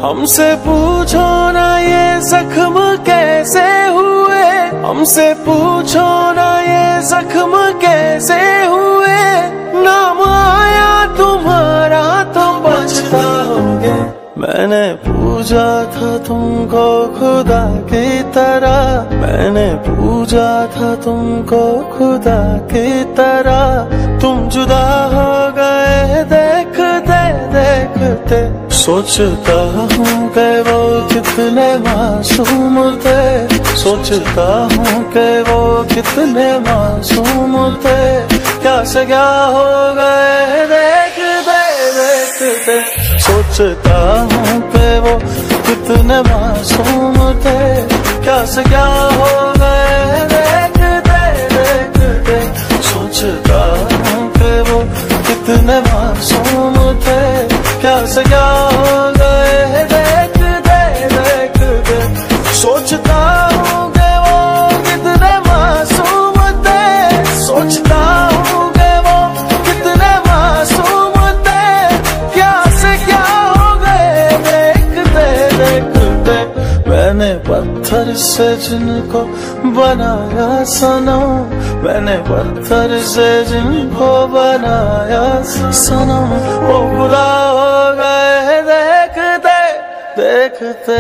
हमसे पूछो ना ये जख्म कैसे हुए, हमसे पूछो ना ये जख्म कैसे हुए। नाम आया तुम्हारा तो पछताओगे। मैंने पूजा था तुमको खुदा की तरह, मैंने पूजा था तुमको खुदा की तरह। तुम जुदा हो गए देखते देखते। सोचता हूँ कि वो कितने मासूम थे, सोचता हूँ कि वो कितने मासूम थे। क्या से क्या हो गए देखते देखते। सोचता हूँ कि वो कितने मासूम थे। क्या से क्या हो गए देखते देखते। सोचता हूँ कि वो कितने मासूम थे। क्या से क्या हो गए देखते देखते। सोचता हूँ कि वो कितने मासूम थे, सोचता हूँ कि वो कितने मासूम थे। क्या से क्या हो गए देखते देखते। मैंने पत्थर से जिनको बनाया सनम, मैंने पत्थर से जिनको बनाया सनम। वो खुदा हो गए देखते देखते।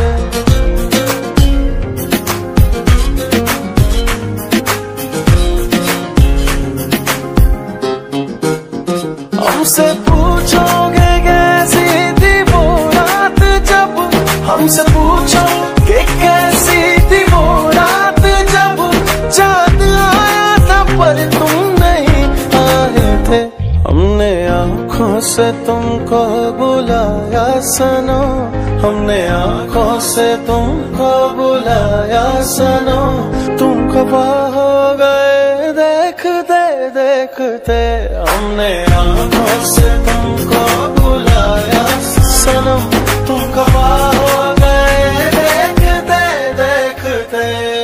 हमसे पूछोगे कैसी थी वो रात जब, हमसे पूछोगे कैसी थी वो रात जब। चाँद आया था पर तुम नहीं आए थे। हमने आँखों से तुमको बुलाया सनम, हमने आँखों से तुमको बुलाया सनम। तुम खफा हो गए देखते देखते। हमने आँखों से तुमको बुलाया सनम, तुम खफा हो गए देखते देखते।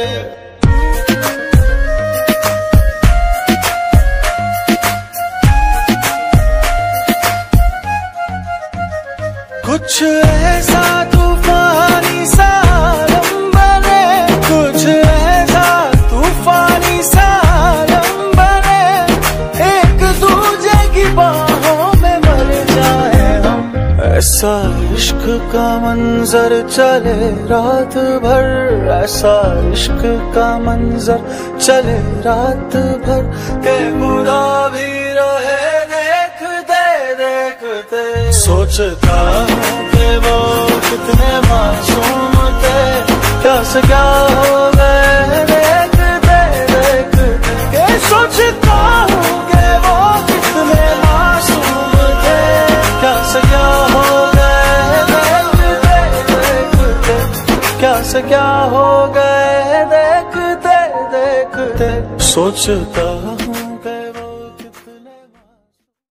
कुछ ऐसा तूफानी सा आलम बने, कुछ ऐसा तूफानी सा आलम बने। एक दूजे की बाहों में मर जाए हम। ऐसा इश्क का मंजर चले रात भर, ऐसा इश्क का मंजर चले रात भर। के खुदा भी रहे देखते देखते। सोचता हूँ कि वो कितने मासूम थे। क्या से क्या हो गए देखते देखते। सोचता हूँ कि वो कितने मासूम थे। क्या से क्या हो गए देखते देखते। क्या से क्या हो गए देखते देखते। सोचता